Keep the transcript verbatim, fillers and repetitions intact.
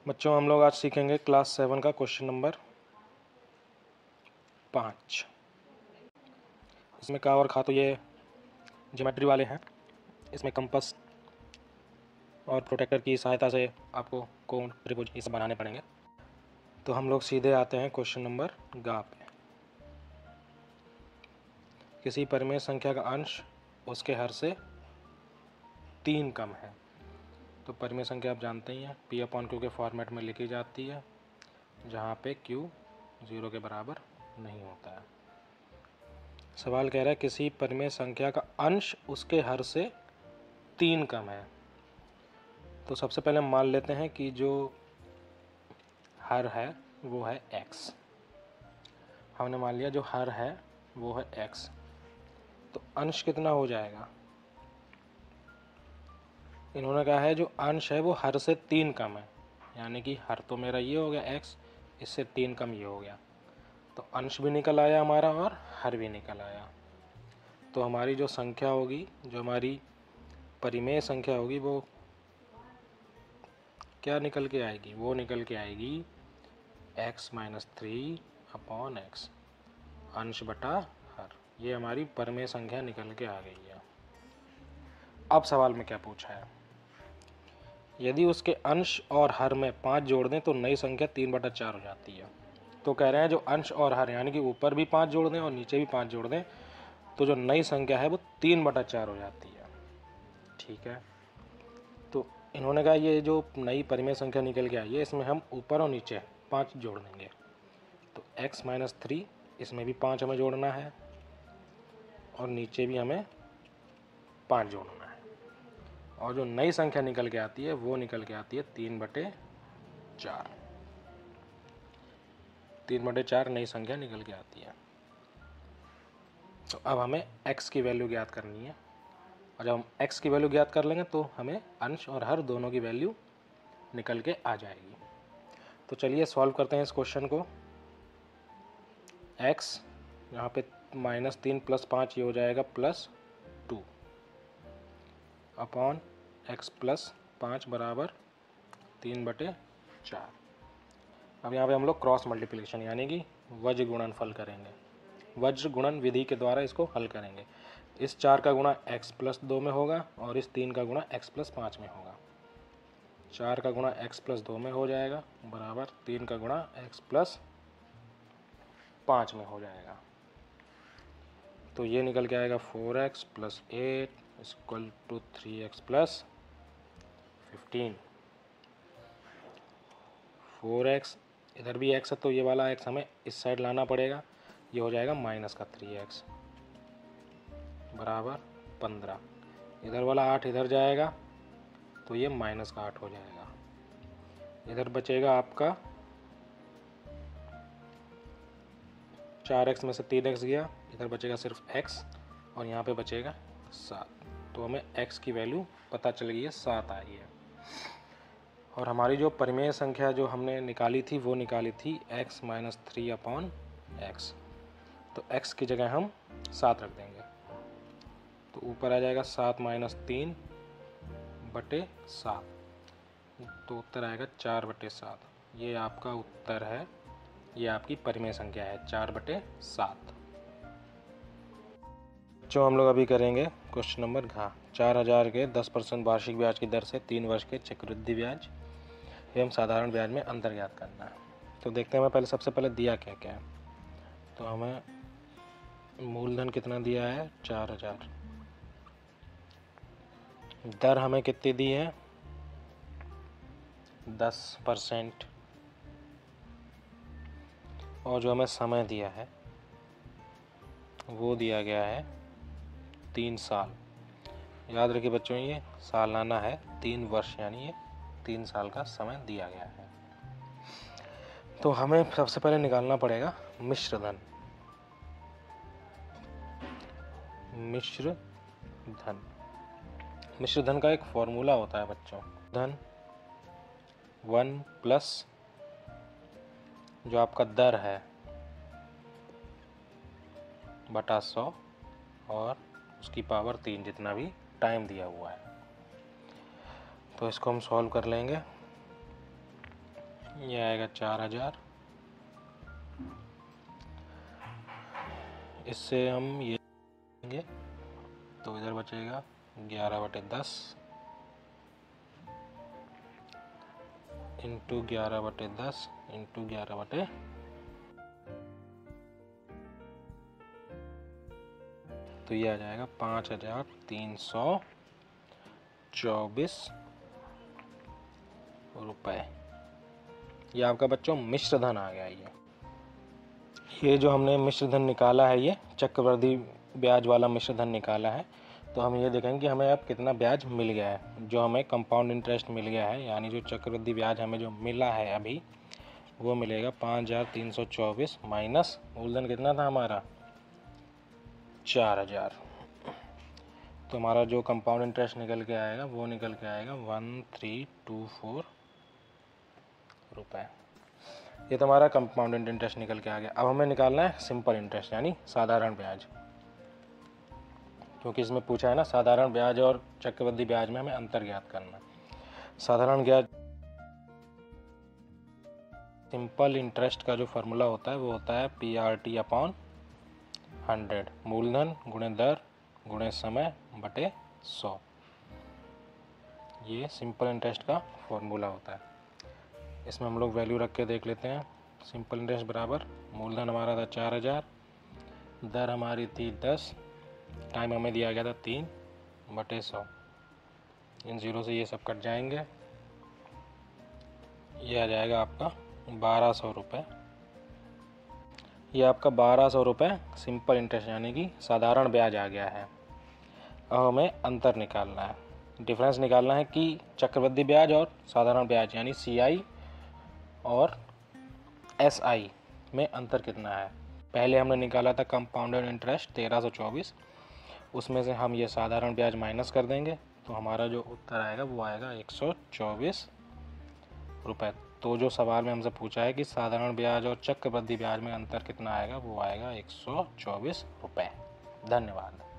बच्चों हम लोग आज सीखेंगे क्लास सेवन का क्वेश्चन नंबर पाँच। इसमें का और खा तो ये ज्योमेट्री वाले हैं। इसमें कंपास और प्रोटेक्टर की सहायता से आपको कोण त्रिभुज ये सब बनाने पड़ेंगे। तो हम लोग सीधे आते हैं क्वेश्चन नंबर गा पे। किसी परिमेय संख्या का अंश उसके हर से तीन कम है। तो परिमेय संख्या आप जानते ही हैं, पी अपॉन क्यू के फॉर्मेट में लिखी जाती है, जहाँ पे क्यू जीरो के बराबर नहीं होता है। सवाल कह रहा है किसी परिमेय संख्या का अंश उसके हर से तीन कम है। तो सबसे पहले हम मान लेते हैं कि जो हर है वो है x। हमने मान लिया जो हर है वो है x, तो अंश कितना हो जाएगा? इन्होंने कहा है जो अंश है वो हर से तीन कम है, यानी कि हर तो मेरा ये हो गया x, इससे तीन कम ये हो गया, तो अंश भी निकल आया हमारा और हर भी निकल आया। तो हमारी जो संख्या होगी, जो हमारी परिमेय संख्या होगी, वो क्या निकल के आएगी? वो निकल के आएगी x minus three upon x, अंश बटा हर। ये हमारी परिमेय संख्या निकल के आ गई है। अब सवाल में क्या पूछा है? यदि उसके अंश और हर में पाँच जोड़ दें तो नई संख्या तीन बटा चार हो जाती है। तो कह रहे हैं जो अंश और हर यानी कि ऊपर भी पाँच जोड़ दें और नीचे भी पाँच जोड़ दें तो जो नई संख्या है वो तीन बटा चार हो जाती है। ठीक है, तो इन्होंने कहा ये जो नई परिमेय संख्या निकल के आई है इसमें हम ऊपर और नीचे पाँच जोड़ देंगे। तो x माइनस थ्री, इसमें भी पाँच हमें जोड़ना है और नीचे भी हमें पाँच जोड़ना है, और जो नई संख्या निकल के आती है वो निकल के आती है तीन बटे चार। तीन बटे चार नई संख्या निकल के आती है। तो अब हमें x की वैल्यू ज्ञात करनी है, और जब हम x की वैल्यू ज्ञात कर लेंगे तो हमें अंश और हर दोनों की वैल्यू निकल के आ जाएगी। तो चलिए सॉल्व करते हैं इस क्वेश्चन को। x यहाँ पे माइनस तीन प्लस पाँच ये हो जाएगा plus two upon x plus पाँच बराबर तीन बटे चार। अब यहाँ पे हम लोग क्रॉस मल्टीप्लिकेशन यानी कि वज्र गुणनफल करेंगे। वज्र गुणन विधि के द्वारा इसको हल करेंगे। इस चार का गुणा x प्लस दो में होगा और इस तीन का गुणा x प्लस पाँच में होगा। चार का गुणा x प्लस दो में हो जाएगा बराबर तीन का गुणा x प्लस पाँच में हो जाएगा। तो ये निकल के आएगा four x plus eight equal to three x plus fifteen. Four x, इधर भी x है तो ये वाला x हमें इस साइड लाना पड़ेगा, ये हो जाएगा माइनस का थ्री एक्स बराबर पंद्रह। इधर वाला आठ इधर जाएगा तो ये माइनस का आठ हो जाएगा। इधर बचेगा आपका चार एक्स में से तीन एक्स गया, इधर बचेगा सिर्फ x और यहाँ पे बचेगा सात। तो हमें x की वैल्यू पता चल गई है, सात आई है। और हमारी जो परिमेय संख्या जो हमने निकाली थी वो निकाली थी x minus three upon x. तो x की जगह हम सात रख देंगे, तो ऊपर आ जाएगा सात माइनस तीन बटे सात, तो उत्तर आएगा चार बटे सात। ये आपका उत्तर है, ये आपकी परिमेय संख्या है चार बटे सात। जो हम लोग अभी करेंगे क्वेश्चन नंबर घा। चार हजार के दस परसेंट वार्षिक ब्याज की दर से तीन वर्ष के चक्रवृद्धि ब्याज एवं साधारण ब्याज में अंतर ज्ञात करना है। तो देखते हैं हमें पहले सबसे पहले दिया क्या क्या है। तो हमें मूलधन कितना दिया है? चार हजार। दर हमें कितनी दी है? दस परसेंट। और जो हमें समय दिया है वो दिया गया है तीन साल। याद रखिए बच्चों, ये सालाना है, तीन वर्ष यानी ये तीन साल का समय दिया गया है। तो हमें सबसे पहले निकालना पड़ेगा मिश्र धन। मिश्र धन मिश्र धन का एक फॉर्मूला होता है बच्चों, धन वन प्लस जो आपका दर है बटा सौ और उसकी पावर तीन, जितना भी टाइम दिया हुआ है। तो इसको हम सॉल्व कर लेंगे। ये आएगा चार हजार। इससे हम ये लेंगे तो इधर बचेगा ग्यारह बटे दस इंटू ग्यारह बटे दस इंटू ग्यारह बटे तो ये आ जाएगा पाँच हजार तीन सौ चौबीस रुपये। ये आपका बच्चों मिश्र धन आ गया। ये ये जो हमने मिश्र धन निकाला है, ये चक्रवृद्धि ब्याज वाला मिश्र धन निकाला है। तो हम ये देखेंगे कि हमें अब कितना ब्याज मिल गया है। जो हमें कंपाउंड इंटरेस्ट मिल गया है, यानी जो चक्रवृद्धि ब्याज हमें जो मिला है अभी, वो मिलेगा पाँच हजार तीन सौ चौबीस माइनस मूलधन कितना था हमारा चार हजार। तो हमारा जो कंपाउंड इंटरेस्ट निकल के आएगा वो निकल के आएगा वन थ्री टू फोर रुपये। ये तो हमारा कंपाउंड इंटरेस्ट निकल के आ गया। अब हमें निकालना है सिंपल इंटरेस्ट यानी साधारण ब्याज, क्योंकि इसमें पूछा है ना साधारण ब्याज और चक्रवृद्धि ब्याज में हमें अंतर ज्ञात करना। साधारण ब्याज सिंपल इंटरेस्ट का जो फार्मूला होता है वो होता है P R T upon hundred, मूलधन गुणे दर गुणे समय बटे सौ। ये सिंपल इंटरेस्ट का फॉर्मूला होता है। इसमें हम लोग वैल्यू रख के देख लेते हैं। सिंपल इंटरेस्ट बराबर मूलधन हमारा था चार हजार, दर हमारी थी दस, टाइम हमें दिया गया था तीन बटे सौ। इन जीरो से ये सब कट जाएंगे, ये आ जाएगा आपका बारह सौ रुपये। ये आपका बारह सौ रुपये सिंपल इंटरेस्ट यानी कि साधारण ब्याज आ गया है। अब हमें अंतर निकालना है, डिफरेंस निकालना है कि चक्रवृद्धि ब्याज और साधारण ब्याज यानी सी आई और एस आई में अंतर कितना है। पहले हमने निकाला था कंपाउंडेड इंटरेस्ट तेरह सौ चौबीस, उसमें से हम ये साधारण ब्याज माइनस कर देंगे तो हमारा जो उत्तर आएगा वो आएगा एक सौ चौबीस रुपये। तो जो सवाल में हमसे पूछा है कि साधारण ब्याज और चक्रवृद्धि ब्याज में अंतर कितना आएगा, वो आएगा एक सौ चौबीस रुपये। धन्यवाद।